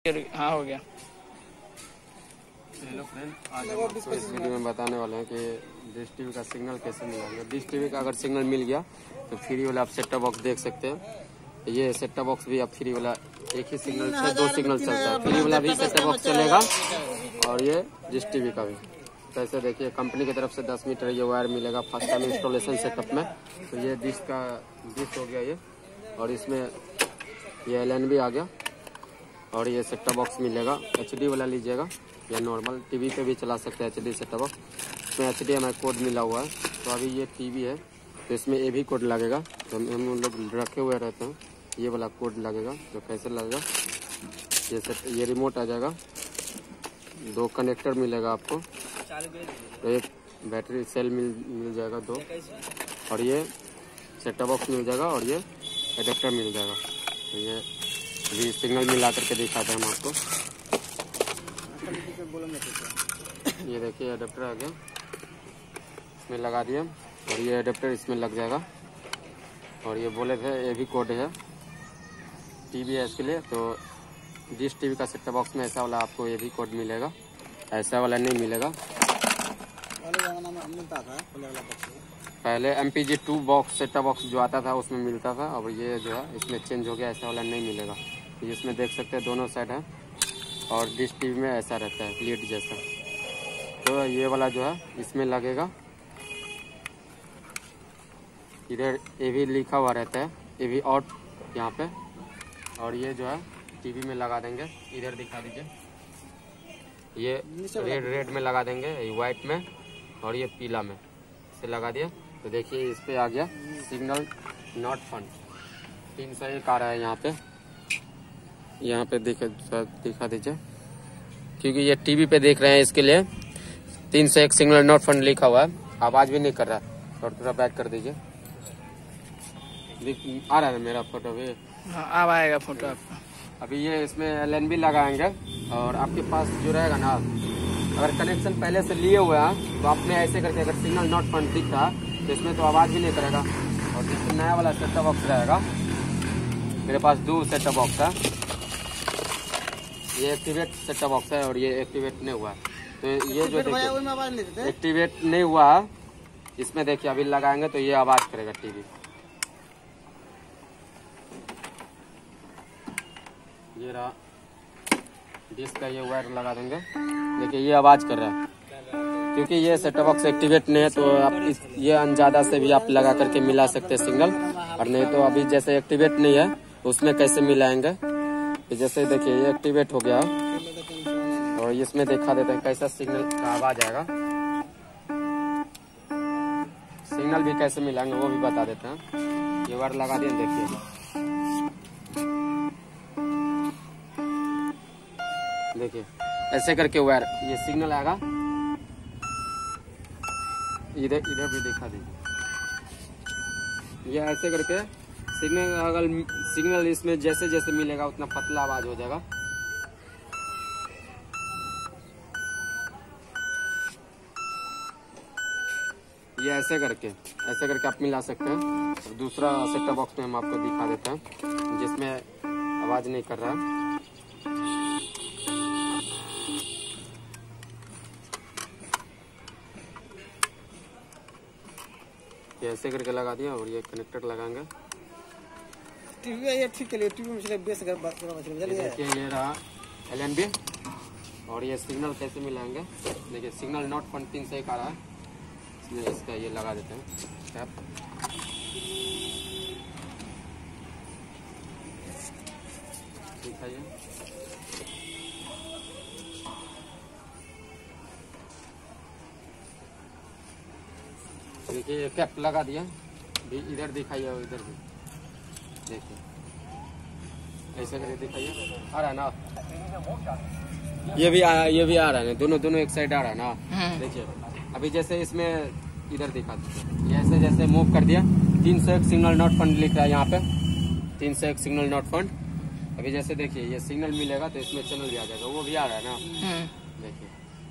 हाँ हो गया। हेलो फ्रेंड, आज हम आपको इस वीडियो में बताने वाले हैं कि डिश टीवी का सिग्नल कैसे मिलाएंगे। डिश टीवी का अगर सिग्नल मिल गया तो फ्री वाला आप सेट टॉप बॉक्स देख सकते हैं। ये सेट टॉप बॉक्स भी आप फ्री वाला एक ही सिग्नल से दो सिग्नल चलता है। फ्री वाला भी सेट टॉप बॉक्स चलेगा और ये डिश टीवी का भी। कैसे देखिए, कंपनी की तरफ से 10 मीटर ये वायर मिलेगा फर्स्ट टाइम इंस्टॉलेशन सेटअप में। तो ये डिश हो गया ये, और इसमें ये LNB आ गया और ये सेट टॉप बॉक्स मिलेगा। HD वाला लीजिएगा या नॉर्मल टीवी पे भी चला सकते हैं HD सेट टॉप बॉक्स। इसमें HDMI कोड मिला हुआ है। तो अभी ये टीवी है तो इसमें AV कोड लगेगा। तो हम लोग रखे हुए रहते हैं, ये वाला कोड लगेगा। तो कैसे लगेगा, ये रिमोट आ जाएगा, 2 कनेक्टर मिलेगा आपको, तो एक बैटरी सेल मिल जाएगा 2, और ये सेट टॉप बॉक्स मिल जाएगा और ये एडेप्टर मिल जाएगा। तो ये अभी सिग्नल मिला करके दिखाते हैं हम आपको। ये देखिए एडेप्टर आ गया, इसमें लगा दिया और ये एडेप्टर इसमें लग जाएगा। और ये बोले थे AV कोड है, टीवी है इसके लिए। तो डिश टीवी का सेट टॉप बॉक्स में ऐसा वाला आपको AV कोड मिलेगा, ऐसा वाला नहीं मिलेगा। पहले MPG-2 box set top box जो आता था उसमें मिलता था, अब ये जो है इसमें चेंज हो गया, ऐसा वाला नहीं मिलेगा। इसमें देख सकते हैं दोनों साइड है और डिश टीवी में ऐसा रहता है लीड जैसा। तो ये वाला जो है इसमें लगेगा, इधर AV लिखा हुआ रहता है, AV आउट यहाँ पे, और ये जो है टीवी में लगा देंगे। इधर दिखा दीजिए, ये रेड में लगा देंगे, ये व्हाइट में और ये पीला में से लगा दिया। तो देखिए इस पे आ गया सिग्नल नॉट फाउंड, 301 आ रहा है यहाँ पे दिखा दीजिए, क्योंकि ये टीवी पे देख रहे हैं इसके लिए 301 सिग्नल नॉट फाउंड लिखा हुआ है। आवाज भी नहीं कर रहा है, और थोड़ा बैक कर दीजिए। आ रहा है मेरा फोटो भी? हाँ, अब आएगा फोटो आपका। अभी ये इसमें LNB लगाएंगे और आपके पास जो रहेगा ना, अगर कनेक्शन पहले से लिए हुए हैं तो आपने ऐसे करके अगर सिग्नल नॉट फाउंड दिख रहा तो इसमें तो आवाज भी नहीं करेगा। और जिसमें नया वाला सेट टॉप बॉक्स रहेगा, मेरे पास 2 सेट टॉप बॉक्स है, ये एक्टिवेट सेट टॉप बॉक्स है और ये एक्टिवेट नहीं हुआ है। तो ये जो देखिए एक्टिवेट नहीं हुआ है, इसमें देखिए अभी लगाएंगे तो ये आवाज करेगा टीवी। ये रहा डिश का ये वायर लगा देंगे, देखिए ये आवाज कर रहा है, क्योंकि ये सेट टॉप बॉक्स एक्टिवेट नहीं है। तो आप ये अनजादा से भी आप लगा करके मिला सकते हैं सिग्नल, और नहीं तो अभी जैसे एक्टिवेट नहीं है तो उसमें कैसे मिलाएंगे। तो जैसे देखिए ये एक्टिवेट हो गया और इसमें दिखा देते हैं कैसा सिग्नल का आवाज आएगा। सिग्नल भी कैसे मिलाएंगे वो भी बता देते हैं। ये वायर लगा दिए, देखिए देखिए ऐसे करके वायर ये सिग्नल आएगा। इधर भी दिखा दीजिए, ये ऐसे करके सिग्नल, अगर सिग्नल इसमें जैसे जैसे मिलेगा उतना पतला आवाज हो जाएगा। ये ऐसे करके आप मिला सकते हैं। और दूसरा सेट टॉप बॉक्स में हम आपको दिखा देते हैं जिसमें आवाज नहीं कर रहा है। ये ऐसे करके लगा दिया और ये कनेक्टर लगाएंगे। टीवी ये ठीक है, टीवी में बेस अगर बात करो देखिए ये रहा LNB, और ये सिग्नल कैसे मिलाएंगे, देखिए सिग्नल नॉट फाउंड 301 आ रहा है, इसलिए इसका ये लगा देते हैं कैप। दिखाइए, देखिए ये कैप लगा दिया। इधर दिखाइए और इधर भी देखिए, ऐसे करके दिखाइए। आ रहा है ना, ये भी आ रहा है, दोनों एक साइड आ रहा है ना। देखिए अभी जैसे इसमें इधर दिखा दीजिए, ऐसे जैसे मूव कर दिया, 301 सिग्नल नॉट फाउंड लिख रहा है यहाँ पे, 301 सिग्नल नॉट फाउंड। अभी जैसे देखिए ये सिग्नल मिलेगा तो इसमें चैनल भी आ जाएगा, वो भी आ रहा है ना। देखिए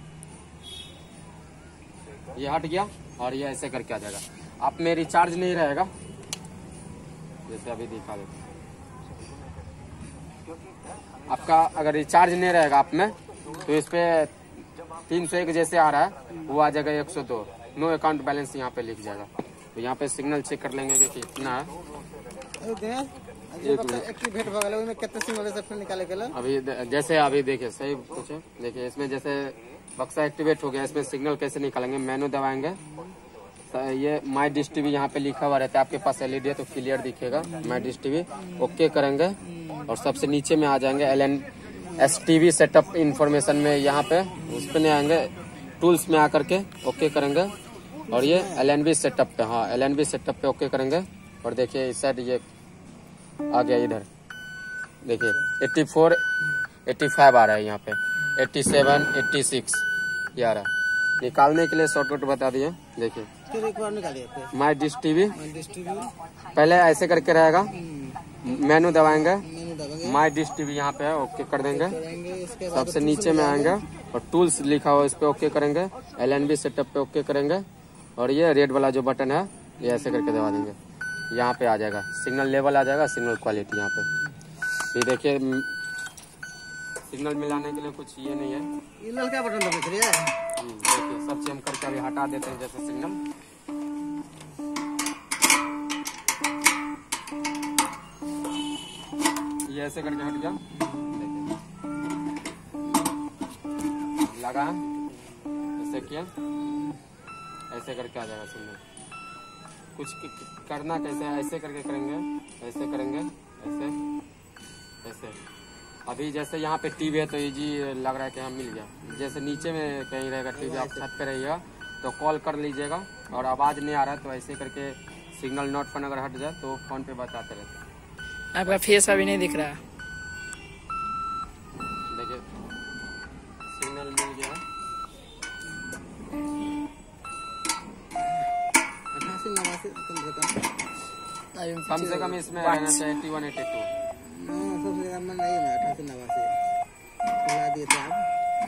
ये हट गया और ये ऐसे करके आ जाएगा। आप में रिचार्ज नहीं रहेगा, जैसे अभी दिखा देते आपका अगर रिचार्ज नहीं रहेगा आप में तो इस पे 301 जैसे आ रहा है वो आ जाएगा 102। नो अकाउंट बैलेंस यहाँ पे लिख जाएगा। तो यहाँ पे सिग्नल चेक कर लेंगे कि कितना है। एक्टिवेट हो गया में कितने सिग्नल से फिर निकाले गेल अभी जैसे अभी देखिए सही कुछ देखिए इसमें जैसे बक्सा एक्टिवेट हो गया, इसमें सिग्नल कैसे निकालेंगे, मेनू दबाएंगे। ये माई डिश टीवी यहाँ पे लिखा हुआ रहता है, आपके पास एलईडी है तो क्लियर दिखेगा माई डिश टीवी। ओके करेंगे और सबसे नीचे में आ जाएंगे LNS-TV सेटअप इंफॉर्मेशन में, यहाँ पे उस पे नहीं आएंगे, टूल्स में आकर के ओके करेंगे और ये LNB सेटअप पे, हाँ LNB सेटअप पे ओके करेंगे। और देखिए इस साइड ये आ गया, इधर देखिए 84 85 आ रहा है, यहाँ पे 87 86 ये आ रहा है। निकालने के लिए शॉर्टकट बता दिए, देखिए एक बार निकालिए माई डिश टीवी पहले ऐसे करके रहेगा, मेनू दबाएंगे, माई डिश टीवी यहाँ पे है ओके कर देंगे। सबसे नीचे में आएंगे और टूल्स लिखा हुआ इस पे ओके करेंगे, LNB सेटअप पे ओके करेंगे और ये रेड वाला जो बटन है ये ऐसे करके दबा देंगे, यहाँ पे आ जाएगा सिग्नल लेवल आ जाएगा, सिग्नल क्वालिटी यहाँ पे। ये देखिए सिग्नल मिलाने के लिए कुछ ये नहीं है, ये लड़का बटन दबा करिए। देखिए सब चेंज करके अभी हटा देते हैं जैसे सिग्नल, ये ऐसे करके हट गया, देखिए लगा ऐसे किया, ऐसे करके आ जाएगा सिग्नल। कुछ करना कैसे है, ऐसे करके करेंगे, ऐसे करेंगे, ऐसे ऐसे। अभी जैसे यहाँ पे टीवी है तो इजी लग रहा है कि हाँ मिल गया। जैसे नीचे में कहीं रहेगा टीवी, आप छत पे रहिएगा तो कॉल कर लीजिएगा और आवाज नहीं आ रहा है तो ऐसे करके सिग्नल नोट पर अगर हट जाए तो फोन पे बताते रहते हैं। आपका फेस अभी नहीं दिख रहा, देखिए सिग्नल मिल गया, कम से कम इसमें रहना चाहिए 81 82। सबसे ज्यादा मन नहीं है 88 89 खुला दिए थे आप।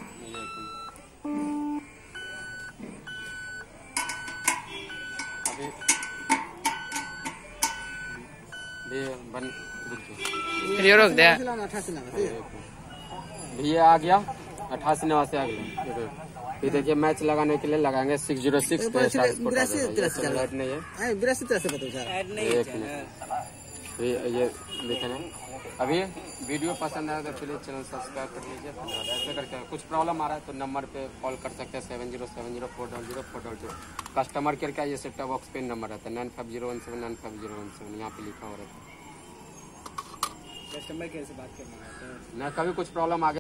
अभी बन वीडियो रोक दे। 88 89 ये आ गया 88 89 आ गया। ये देखिए मैच लगाने के लिए लगाएंगे 606 पे लाइट नहीं है, 82 तरह से बताओ सर। एक मिनट ये देखे ना। अभी वीडियो पसंद आया तो प्लीज चैनल सब्सक्राइब कर लीजिए। धन्यवाद। ऐसे करके कुछ प्रॉब्लम आ रहा है तो नंबर पे कॉल कर सकते हैं 7070400422। कस्टमर केयर का ये सेटअप बॉक्स पे नंबर रहता है 9501795017, यहाँ पे लिखा हो रहता है। कस्टमर केयर से बात करना है ना, कभी कुछ प्रॉब्लम आ गया